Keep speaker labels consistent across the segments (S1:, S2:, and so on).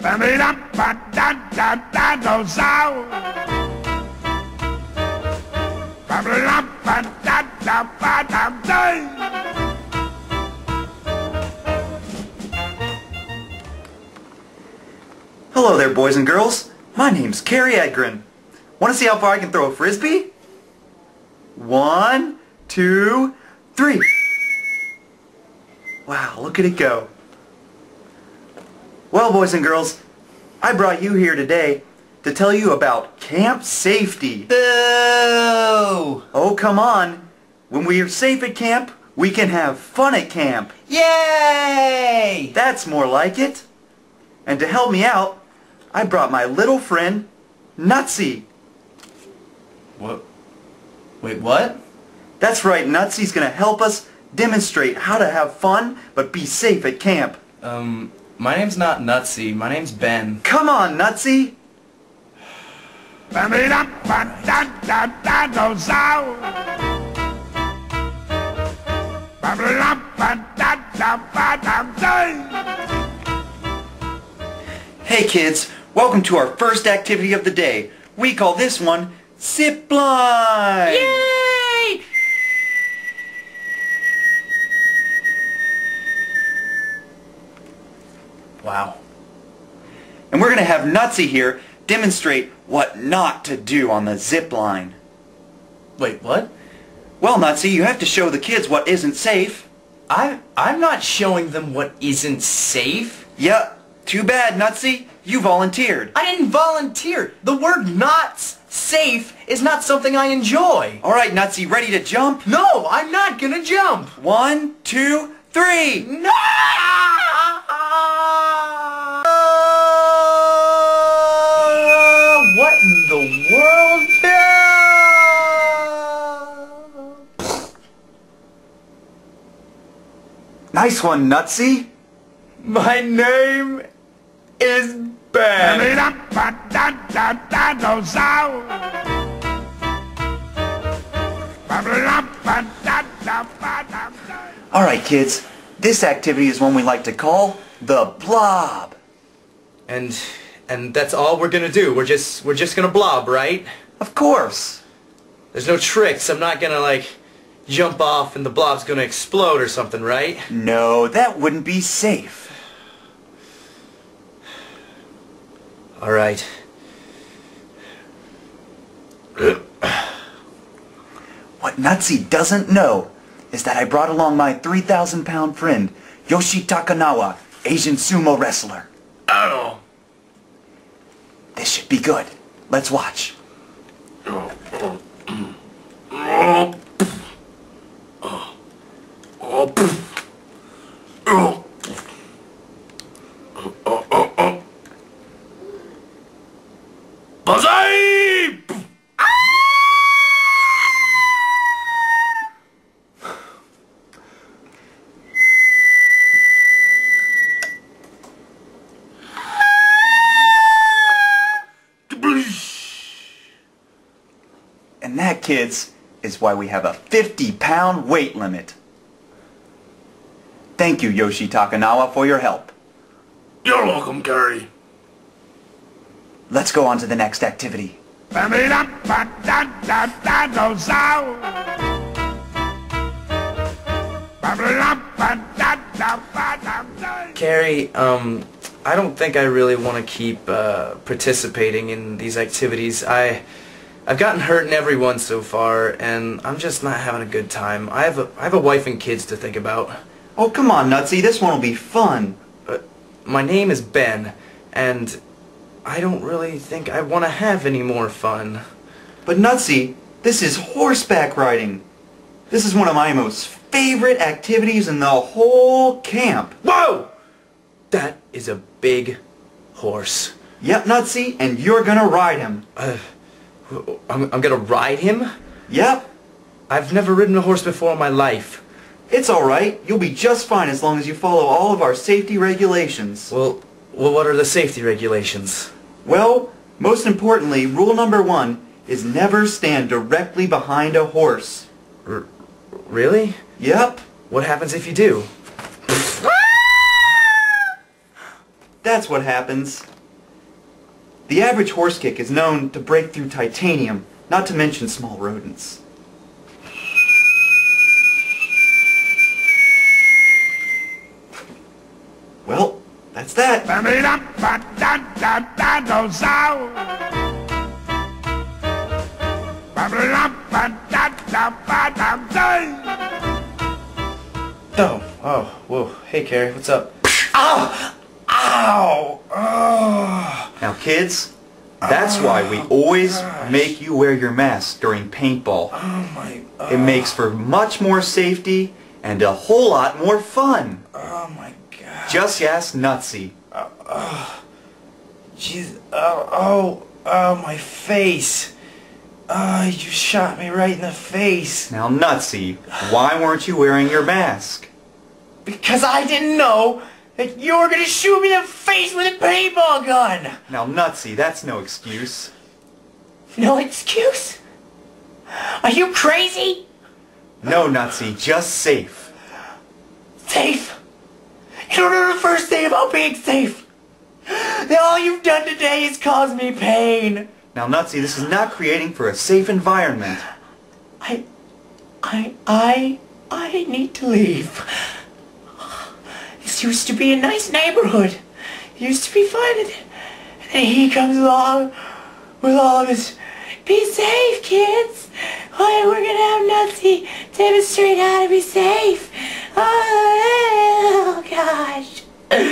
S1: Hello there, boys and girls. My name's Carey Edgren. Want to see how far I can throw a frisbee? 1, 2, 3. Wow, look at it go. Well, boys and girls, I brought you here today to tell you about camp safety.
S2: Boo!
S1: Oh, come on. When we are safe at camp, we can have fun at camp.
S2: Yay!
S1: That's more like it. And to help me out, I brought my little friend, Nutsy.
S2: What? Wait, what?
S1: That's right, Nutsy's gonna help us demonstrate how to have fun but be safe at camp.
S2: My name's not Nutsy. My name's Ben.
S1: Come on, Nutsy! Hey kids, welcome to our first activity of the day. We call this one Zip Line!
S2: Yay! Wow.
S1: And we're gonna have Nutsy here demonstrate what not to do on the zip line.
S2: Wait, what?
S1: Well, Nutsy, you have to show the kids what isn't safe.
S2: I'm not showing them what isn't safe.
S1: Yep. Too bad, Nutsy. You volunteered.
S2: I didn't volunteer. The word not safe is not something I enjoy.
S1: All right, Nutsy, ready to jump?
S2: No, I'm not gonna jump.
S1: 1, 2, 3.
S2: No! What in the world?
S1: Nice one, Nutsy.
S2: My name is Ben.
S1: All right, kids. This activity is one we like to call the blob.
S2: And that's all we're gonna do. We're just gonna blob, right?
S1: Of course.
S2: There's no tricks. I'm not gonna like jump off and the blob's gonna explode or something, right?
S1: No, that wouldn't be safe.
S2: All right.
S1: What Nutsy doesn't know is that I brought along my 3,000-pound friend, Yoshi Takanawa, Asian sumo wrestler.
S2: Oh.
S1: This should be good. Let's watch. And that, kids, is why we have a 50-pound weight limit. Thank you, Yoshi Takanawa, for your help.
S3: You're welcome, Carey.
S1: Let's go on to the next activity.
S2: Carey, I don't think I really want to keep participating in these activities. I've gotten hurt in every one so far, and I'm just not having a good time. I have a wife and kids to think about.
S1: Oh, come on, Nutsy. This one will be fun.
S2: My name is Ben, and I don't really think I want to have any more fun.
S1: But Nutsy, this is horseback riding. This is one of my most favorite activities in the whole camp.
S2: Whoa! That is a big horse.
S1: Yep, Nutsy, and you're gonna ride him.
S2: I'm gonna ride him?
S1: Yep.
S2: I've never ridden a horse before in my life.
S1: It's alright. You'll be just fine as long as you follow all of our safety regulations.
S2: Well, what are the safety regulations?
S1: Well, most importantly, rule number 1 is never stand directly behind a horse.
S2: Really?
S1: Yep.
S2: What happens if you do?
S1: That's what happens. The average horse kick is known to break through titanium, not to mention small rodents. Well, that's that.
S2: Oh, whoa. Hey, Carey, what's up? Ow! Ow! Oh.
S1: Now kids, that's why we always make you wear your mask during paintball.
S2: Oh my...
S1: It makes for much more safety and a whole lot more fun.
S2: Oh my god.
S1: Just ask Nutsy.
S2: Jeez. Oh, my face. Oh, you shot me right in the face.
S1: Now Nutsy, why weren't you wearing your mask?
S2: Because I didn't know that you were gonna shoot me in the face with a paintball gun.
S1: Now Nutsy, that's no excuse.
S2: No excuse? Are you crazy?
S1: No, Nutsy, just safe.
S2: Safe? You don't know the first thing about being safe. That all you've done today is cause me pain.
S1: Now Nutsy, this is not creating for a safe environment.
S2: I need to leave. This used to be a nice neighborhood. It used to be fun. And then he comes along with all of his, be safe, kids. Oh, we're gonna have Nutsy demonstrate how to be safe. Oh gosh.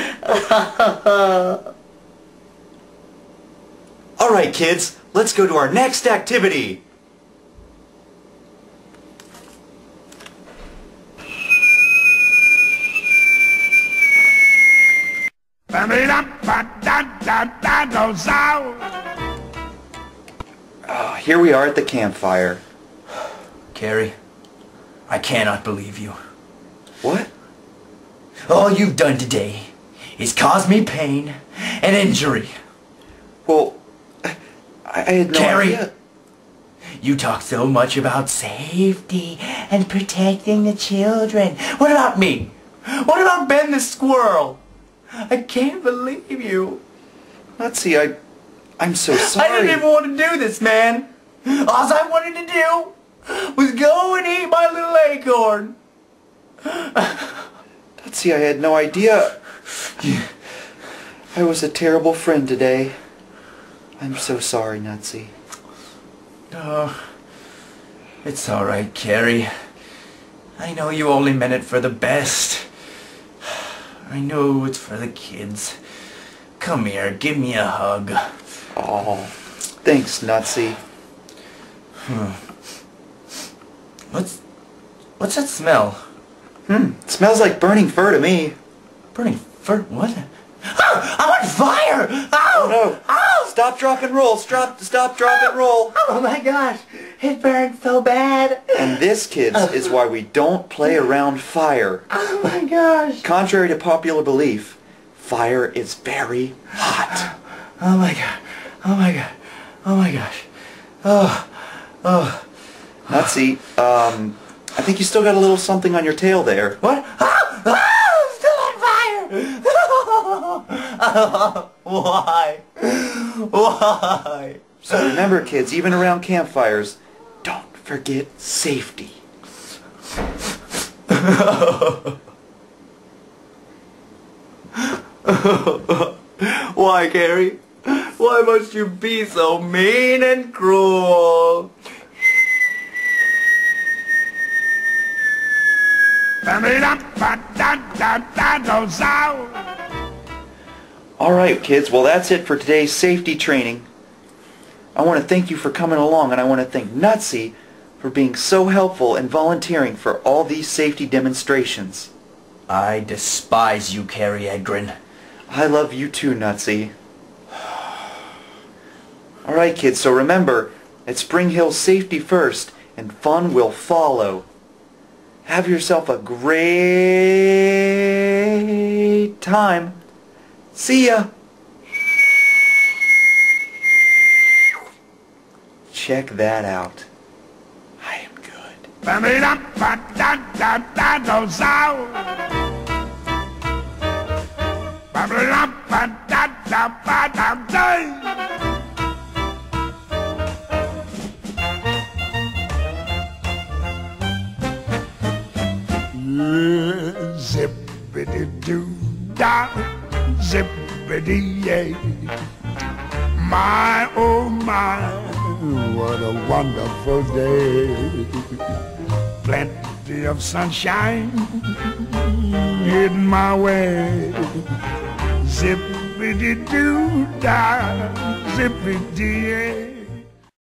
S1: Alright kids, let's go to our next activity. Here we are at the campfire.
S2: Carey, I cannot believe you.
S1: What?
S2: All you've done today is cause me pain and injury.
S1: Well, I had no
S2: Carey,
S1: idea.
S2: you talk so much about safety and protecting the children. What about me? What about Ben the squirrel? I can't believe you.
S1: Nutsy, I'm so sorry.
S2: I didn't even want to do this, man. All I wanted to do was go and eat my little acorn.
S1: Nutsy, I had no idea. I was a terrible friend today. I'm so sorry, Nutsy.
S2: Oh, it's alright, Carey. I know you only meant it for the best. I know it's for the kids. Come here, give me a hug.
S1: Oh, thanks, Nutsy.
S2: What's that smell?
S1: It smells like burning fur to me.
S2: Burning fur? What? Oh, I'm on fire! Ow!
S1: Oh no!
S2: Ow!
S1: Stop, drop, and roll. Stop, drop, and roll.
S2: Oh my gosh! It burned so bad!
S1: And this, kids, is why we don't play around fire.
S2: Oh my gosh!
S1: Contrary to popular belief, fire is very hot.
S2: Oh my god! Oh my god! Oh my gosh! Oh.
S1: Nutsy, I think you still got a little something on your tail there.
S2: What? Ah! Ah! I'm still on fire! Why? Why?
S1: So remember, kids, even around campfires, don't forget safety.
S2: Why, Carey? Why must you be so mean and cruel?
S1: Alright, kids, well that's it for today's safety training. I want to thank you for coming along, and I want to thank Nutsy for being so helpful and volunteering for all these safety demonstrations.
S2: I despise you, Carey Edgren.
S1: I love you too, Nutsy. Alright, kids, so remember, at SpringHill, safety first, and fun will follow. Have yourself a great time. See ya! Check that out. I am good.
S3: Zippity-doo-dah, zippity-yay. My, oh my, what a wonderful day. Plenty of sunshine heading my way. Zippity-doo-dah, zippity-yay.